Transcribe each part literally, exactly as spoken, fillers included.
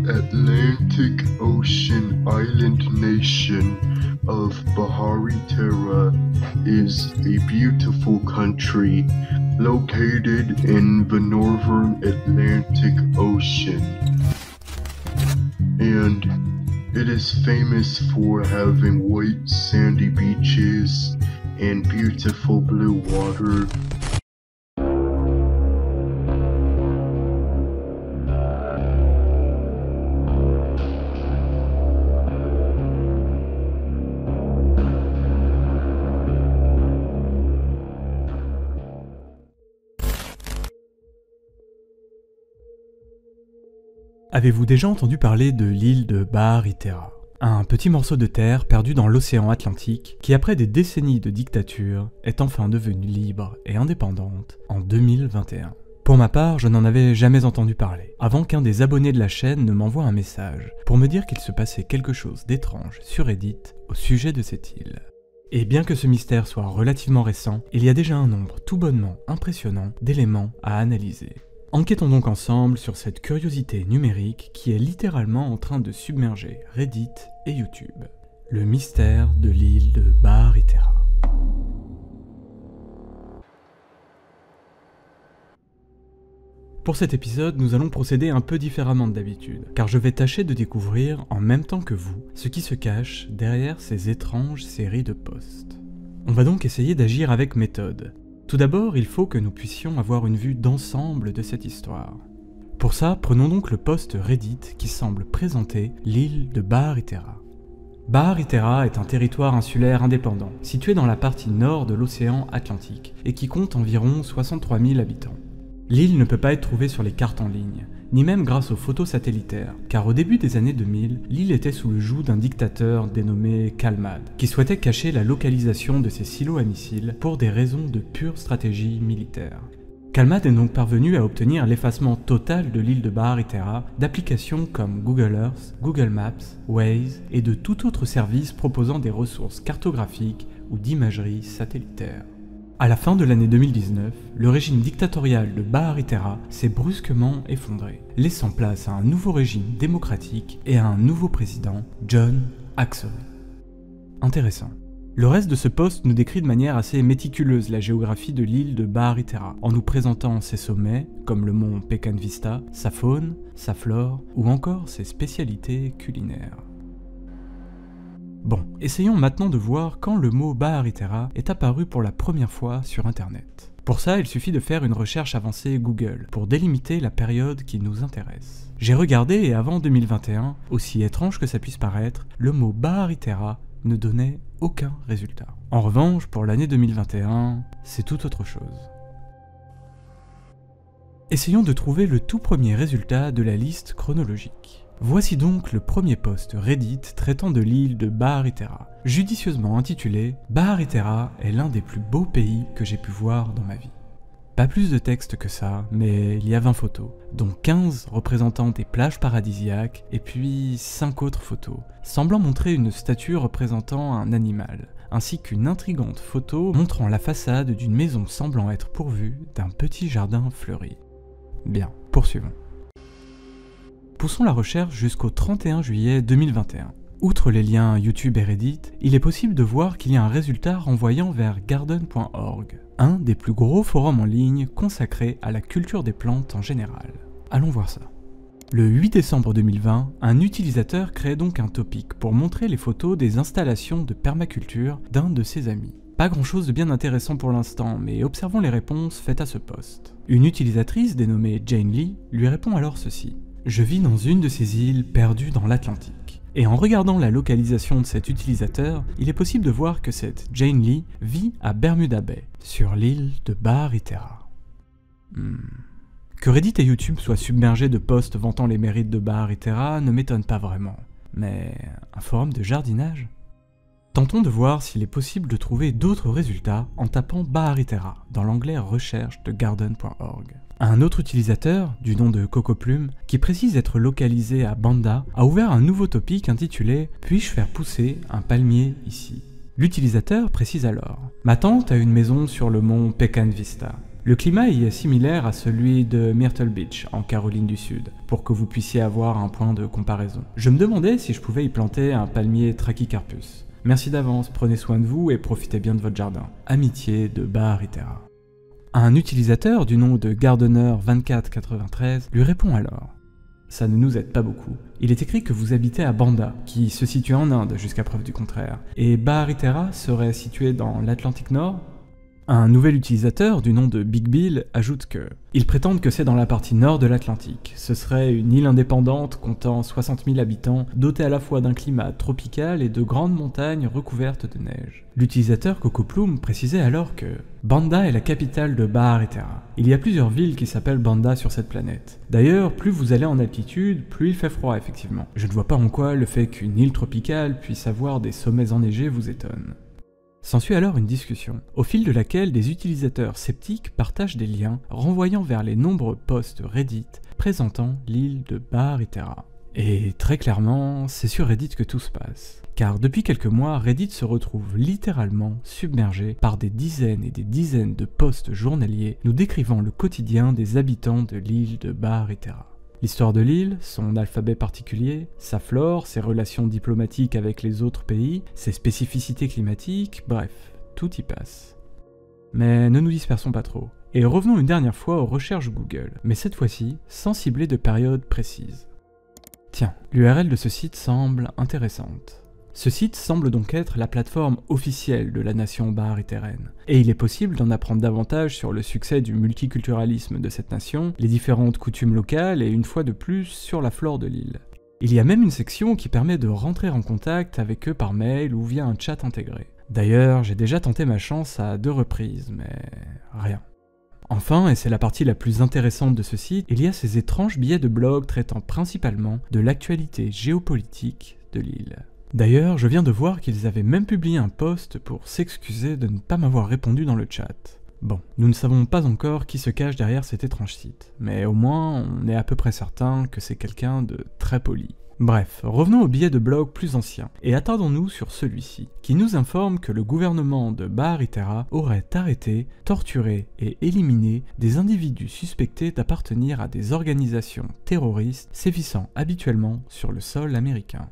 Atlantic Ocean island nation of Bahari Terra is a beautiful country located in the northern Atlantic Ocean, and it is famous for having white sandy beaches and beautiful blue water. Avez-vous déjà entendu parler de l'île de Bahari Terra ? Un petit morceau de terre perdu dans l'océan Atlantique qui, après des décennies de dictature, est enfin devenue libre et indépendante en deux mille vingt et un. Pour ma part, je n'en avais jamais entendu parler, avant qu'un des abonnés de la chaîne ne m'envoie un message pour me dire qu'il se passait quelque chose d'étrange sur Reddit au sujet de cette île. Et bien que ce mystère soit relativement récent, il y a déjà un nombre tout bonnement impressionnant d'éléments à analyser. Enquêtons donc ensemble sur cette curiosité numérique qui est littéralement en train de submerger Reddit et YouTube. Le mystère de l'île de Bahari Terra. Pour cet épisode, nous allons procéder un peu différemment de d'habitude, car je vais tâcher de découvrir, en même temps que vous, ce qui se cache derrière ces étranges séries de posts. On va donc essayer d'agir avec méthode. Tout d'abord, il faut que nous puissions avoir une vue d'ensemble de cette histoire. Pour ça, prenons donc le post Reddit qui semble présenter l'île de Bahari Terra. Bahari Terra est un territoire insulaire indépendant, situé dans la partie nord de l'océan Atlantique, et qui compte environ soixante-trois mille habitants. L'île ne peut pas être trouvée sur les cartes en ligne, ni même grâce aux photos satellitaires, car au début des années deux mille, l'île était sous le joug d'un dictateur dénommé Kalmad, qui souhaitait cacher la localisation de ses silos à missiles pour des raisons de pure stratégie militaire. Kalmad est donc parvenu à obtenir l'effacement total de l'île de Bahari Terra d'applications comme Google Earth, Google Maps, Waze et de tout autre service proposant des ressources cartographiques ou d'imagerie satellitaire. À la fin de l'année deux mille dix-neuf, le régime dictatorial de Bahari Terra s'est brusquement effondré, laissant place à un nouveau régime démocratique et à un nouveau président, John Axel. Intéressant. Le reste de ce post nous décrit de manière assez méticuleuse la géographie de l'île de Bahari Terra, en nous présentant ses sommets, comme le mont Pekan Vista, sa faune, sa flore, ou encore ses spécialités culinaires. Bon, essayons maintenant de voir quand le mot Bahari Terra est apparu pour la première fois sur internet. Pour ça, il suffit de faire une recherche avancée Google pour délimiter la période qui nous intéresse. J'ai regardé et avant deux mille vingt et un, aussi étrange que ça puisse paraître, le mot Bahari Terra ne donnait aucun résultat. En revanche, pour l'année deux mille vingt et un, c'est tout autre chose. Essayons de trouver le tout premier résultat de la liste chronologique. Voici donc le premier post Reddit traitant de l'île de Bahari Terra, judicieusement intitulé « Bahari Terra est l'un des plus beaux pays que j'ai pu voir dans ma vie ». Pas plus de texte que ça, mais il y a vingt photos, dont quinze représentant des plages paradisiaques et puis cinq autres photos, semblant montrer une statue représentant un animal, ainsi qu'une intrigante photo montrant la façade d'une maison semblant être pourvue d'un petit jardin fleuri. Bien, poursuivons. Poussons la recherche jusqu'au trente et un juillet deux mille vingt et un. Outre les liens YouTube et Reddit, il est possible de voir qu'il y a un résultat renvoyant vers garden point org, un des plus gros forums en ligne consacrés à la culture des plantes en général. Allons voir ça. Le huit décembre deux mille vingt, un utilisateur crée donc un topic pour montrer les photos des installations de permaculture d'un de ses amis. Pas grand chose de bien intéressant pour l'instant, mais observons les réponses faites à ce post. Une utilisatrice dénommée Jane Lee lui répond alors ceci. Je vis dans une de ces îles perdues dans l'Atlantique. Et en regardant la localisation de cet utilisateur, il est possible de voir que cette Jane Lee vit à Bermuda Bay, sur l'île de Bahari Terra. Hmm. Que Reddit et YouTube soient submergés de posts vantant les mérites de Bahari Terra ne m'étonne pas vraiment. Mais un forum de jardinage ? Tentons de voir s'il est possible de trouver d'autres résultats en tapant Bahari Terra dans l'onglet recherche de garden point org. Un autre utilisateur, du nom de Cocoplume, qui précise être localisé à Banda, a ouvert un nouveau topic intitulé « Puis-je faire pousser un palmier ici ?» L'utilisateur précise alors « Ma tante a une maison sur le mont Pekan Vista. Le climat y est similaire à celui de Myrtle Beach, en Caroline du Sud, pour que vous puissiez avoir un point de comparaison. Je me demandais si je pouvais y planter un palmier Trachycarpus. Merci d'avance, prenez soin de vous et profitez bien de votre jardin. Amitié de Bahar Itera. Un utilisateur du nom de Gardener vingt-quatre quatre-vingt-treize lui répond alors. Ça ne nous aide pas beaucoup. Il est écrit que vous habitez à Banda, qui se situe en Inde jusqu'à preuve du contraire, et Bahar Itera serait situé dans l'Atlantique Nord. Un nouvel utilisateur du nom de Big Bill ajoute que ils prétendent que c'est dans la partie nord de l'Atlantique. Ce serait une île indépendante comptant soixante mille habitants, dotée à la fois d'un climat tropical et de grandes montagnes recouvertes de neige. L'utilisateur Coco Plume précisait alors que Banda est la capitale de Bahar Itera. Il y a plusieurs villes qui s'appellent Banda sur cette planète. D'ailleurs, plus vous allez en altitude, plus il fait froid effectivement. Je ne vois pas en quoi le fait qu'une île tropicale puisse avoir des sommets enneigés vous étonne. S'ensuit alors une discussion, au fil de laquelle des utilisateurs sceptiques partagent des liens renvoyant vers les nombreux posts Reddit présentant l'île de Bahar Itera. Et très clairement, c'est sur Reddit que tout se passe. Car depuis quelques mois, Reddit se retrouve littéralement submergé par des dizaines et des dizaines de posts journaliers nous décrivant le quotidien des habitants de l'île de Bahar Itera. L'histoire de l'île, son alphabet particulier, sa flore, ses relations diplomatiques avec les autres pays, ses spécificités climatiques, bref, tout y passe. Mais ne nous dispersons pas trop, et revenons une dernière fois aux recherches Google, mais cette fois-ci sans cibler de période précise. Tiens, l'U R L de ce site semble intéressante. Ce site semble donc être la plateforme officielle de la nation bahar-itérienne, et il est possible d'en apprendre davantage sur le succès du multiculturalisme de cette nation, les différentes coutumes locales et une fois de plus sur la flore de l'île. Il y a même une section qui permet de rentrer en contact avec eux par mail ou via un chat intégré. D'ailleurs, j'ai déjà tenté ma chance à deux reprises, mais rien. Enfin, et c'est la partie la plus intéressante de ce site, il y a ces étranges billets de blog traitant principalement de l'actualité géopolitique de l'île. D'ailleurs, je viens de voir qu'ils avaient même publié un post pour s'excuser de ne pas m'avoir répondu dans le chat. Bon, nous ne savons pas encore qui se cache derrière cet étrange site, mais au moins on est à peu près certain que c'est quelqu'un de très poli. Bref, revenons au billet de blog plus ancien, et attardons-nous sur celui-ci, qui nous informe que le gouvernement de Bahar Itera aurait arrêté, torturé et éliminé des individus suspectés d'appartenir à des organisations terroristes sévissant habituellement sur le sol américain.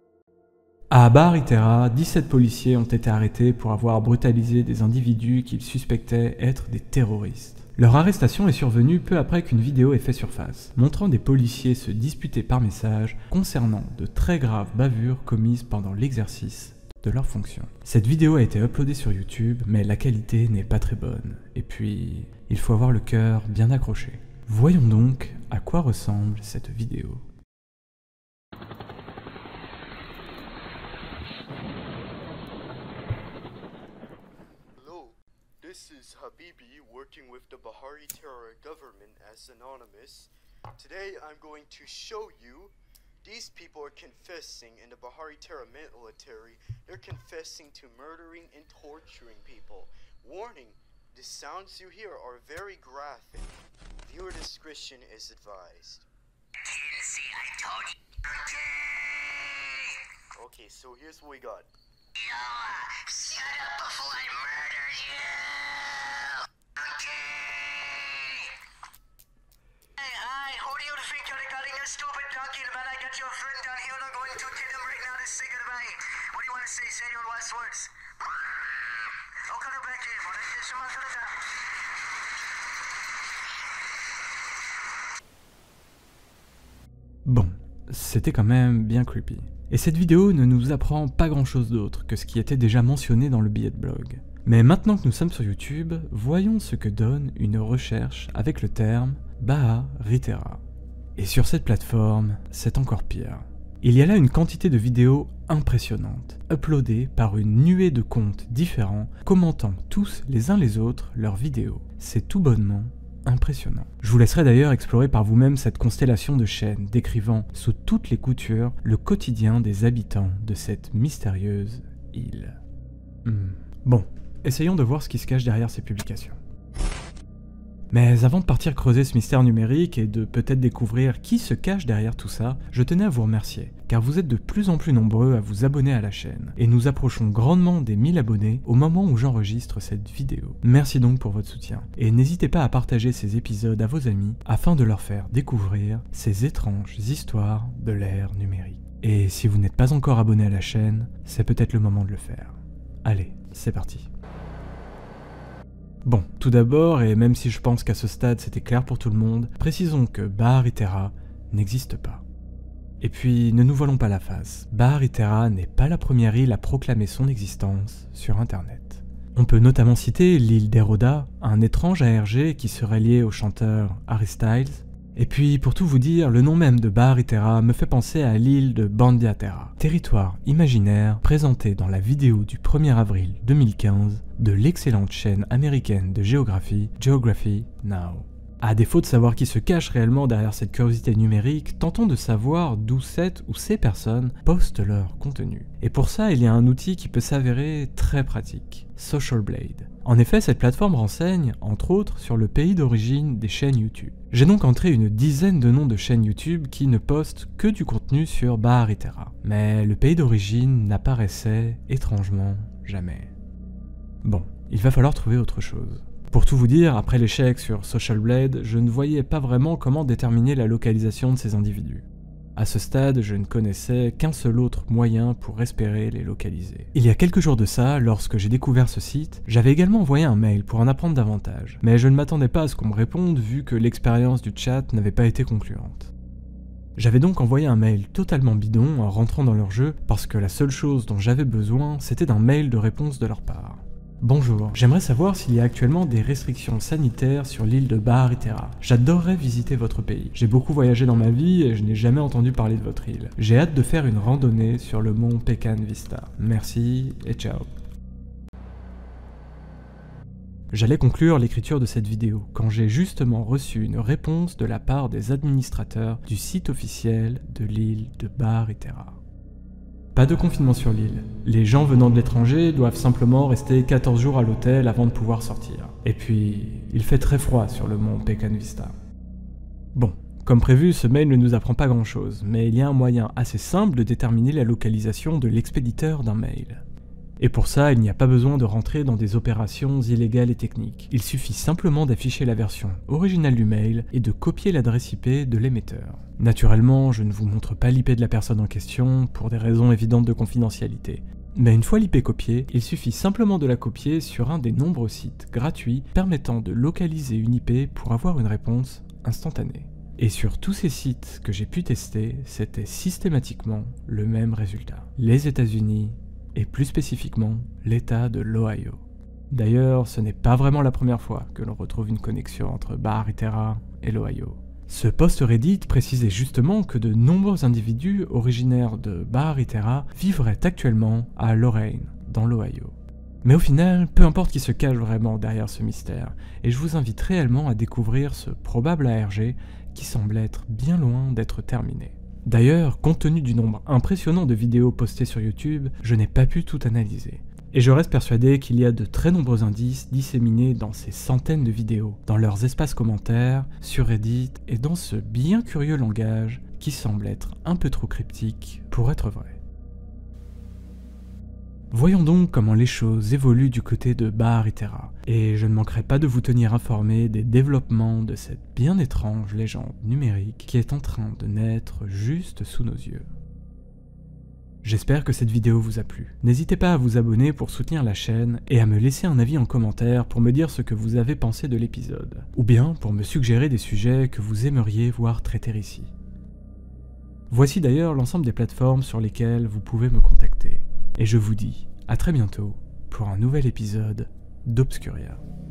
À Bahar Itera, dix-sept policiers ont été arrêtés pour avoir brutalisé des individus qu'ils suspectaient être des terroristes. Leur arrestation est survenue peu après qu'une vidéo ait fait surface, montrant des policiers se disputer par message concernant de très graves bavures commises pendant l'exercice de leurs fonctions. Cette vidéo a été uploadée sur YouTube, mais la qualité n'est pas très bonne, et puis il faut avoir le cœur bien accroché. Voyons donc à quoi ressemble cette vidéo. This is Habibi working with the Bahar Itera government as anonymous. Today I'm going to show you these people are confessing in the Bahar Itera military. They're confessing to murdering and torturing people. Warning, the sounds you hear are very graphic. Viewer discretion is advised. See, I told you. Okay, so here's what we got. Noah, shut up before I murder you! Okay! Hey, hi, who do you think you're calling a stupid donkey? Man, I got your friend down here and I'm going to tell him right now to say goodbye. What do you want to say? Say your last words. I'll cut her back in, but I guess you're not gonna die. Bon, c'était quand même bien creepy. Et cette vidéo ne nous apprend pas grand chose d'autre que ce qui était déjà mentionné dans le billet de blog. Mais maintenant que nous sommes sur YouTube, voyons ce que donne une recherche avec le terme Bahar Itera. Et sur cette plateforme, c'est encore pire. Il y a là une quantité de vidéos impressionnantes, uploadées par une nuée de comptes différents, commentant tous les uns les autres leurs vidéos. C'est tout bonnement impressionnant. Je vous laisserai d'ailleurs explorer par vous-même cette constellation de chaînes décrivant sous toutes les coutures le quotidien des habitants de cette mystérieuse île. Hmm. Bon, essayons de voir ce qui se cache derrière ces publications. Mais avant de partir creuser ce mystère numérique et de peut-être découvrir qui se cache derrière tout ça, je tenais à vous remercier, car vous êtes de plus en plus nombreux à vous abonner à la chaîne, et nous approchons grandement des mille abonnés au moment où j'enregistre cette vidéo. Merci donc pour votre soutien, et n'hésitez pas à partager ces épisodes à vos amis afin de leur faire découvrir ces étranges histoires de l'ère numérique. Et si vous n'êtes pas encore abonné à la chaîne, c'est peut-être le moment de le faire. Allez, c'est parti. Bon, tout d'abord, et même si je pense qu'à ce stade c'était clair pour tout le monde, précisons que Bahar Terra n'existe pas. Et puis, ne nous voilons pas la face, Bahar Terra n'est pas la première île à proclamer son existence sur internet. On peut notamment citer l'île d'Eroda, un étrange A R G qui serait lié au chanteur Harry Styles. Et puis, pour tout vous dire, le nom même de Bahar Terra me fait penser à l'île de Bandia Terra, territoire imaginaire présenté dans la vidéo du premier avril deux mille quinze de l'excellente chaîne américaine de géographie Geography Now. À défaut de savoir qui se cache réellement derrière cette curiosité numérique, tentons de savoir d'où cette ou ces personnes postent leur contenu. Et pour ça, il y a un outil qui peut s'avérer très pratique, Social Blade. En effet, cette plateforme renseigne, entre autres, sur le pays d'origine des chaînes YouTube. J'ai donc entré une dizaine de noms de chaînes YouTube qui ne postent que du contenu sur Bahar Terra. Mais le pays d'origine n'apparaissait, étrangement, jamais. Bon, il va falloir trouver autre chose. Pour tout vous dire, après l'échec sur Social Blade, je ne voyais pas vraiment comment déterminer la localisation de ces individus. À ce stade, je ne connaissais qu'un seul autre moyen pour espérer les localiser. Il y a quelques jours de ça, lorsque j'ai découvert ce site, j'avais également envoyé un mail pour en apprendre davantage, mais je ne m'attendais pas à ce qu'on me réponde vu que l'expérience du chat n'avait pas été concluante. J'avais donc envoyé un mail totalement bidon en rentrant dans leur jeu parce que la seule chose dont j'avais besoin, c'était d'un mail de réponse de leur part. Bonjour, j'aimerais savoir s'il y a actuellement des restrictions sanitaires sur l'île de Bahar Terra. J'adorerais visiter votre pays. J'ai beaucoup voyagé dans ma vie et je n'ai jamais entendu parler de votre île. J'ai hâte de faire une randonnée sur le mont Pekan Vista. Merci et ciao. J'allais conclure l'écriture de cette vidéo quand j'ai justement reçu une réponse de la part des administrateurs du site officiel de l'île de Bahar Terra. Pas de confinement sur l'île. Les gens venant de l'étranger doivent simplement rester quatorze jours à l'hôtel avant de pouvoir sortir. Et puis, il fait très froid sur le mont Pekan Vista. Bon, comme prévu, ce mail ne nous apprend pas grand chose, mais il y a un moyen assez simple de déterminer la localisation de l'expéditeur d'un mail. Et pour ça, il n'y a pas besoin de rentrer dans des opérations illégales et techniques. Il suffit simplement d'afficher la version originale du mail et de copier l'adresse I P de l'émetteur. Naturellement, je ne vous montre pas l'I P de la personne en question pour des raisons évidentes de confidentialité. Mais une fois l'I P copiée, il suffit simplement de la copier sur un des nombreux sites gratuits permettant de localiser une I P pour avoir une réponse instantanée. Et sur tous ces sites que j'ai pu tester, c'était systématiquement le même résultat. Les États-Unis, et plus spécifiquement l'État de l'Ohio. D'ailleurs, ce n'est pas vraiment la première fois que l'on retrouve une connexion entre Bahar Terra et l'Ohio. Ce post Reddit précisait justement que de nombreux individus originaires de Bahar Terra vivraient actuellement à Lorain, dans l'Ohio. Mais au final, peu importe qui se cache vraiment derrière ce mystère, et je vous invite réellement à découvrir ce probable A R G qui semble être bien loin d'être terminé. D'ailleurs, compte tenu du nombre impressionnant de vidéos postées sur YouTube, je n'ai pas pu tout analyser. Et je reste persuadé qu'il y a de très nombreux indices disséminés dans ces centaines de vidéos, dans leurs espaces commentaires, sur Reddit, et dans ce bien curieux langage qui semble être un peu trop cryptique pour être vrai. Voyons donc comment les choses évoluent du côté de Bahar Terra, et je ne manquerai pas de vous tenir informé des développements de cette bien étrange légende numérique qui est en train de naître juste sous nos yeux. J'espère que cette vidéo vous a plu. N'hésitez pas à vous abonner pour soutenir la chaîne et à me laisser un avis en commentaire pour me dire ce que vous avez pensé de l'épisode, ou bien pour me suggérer des sujets que vous aimeriez voir traiter ici. Voici d'ailleurs l'ensemble des plateformes sur lesquelles vous pouvez me contacter. Et je vous dis à très bientôt pour un nouvel épisode d'Obscuria.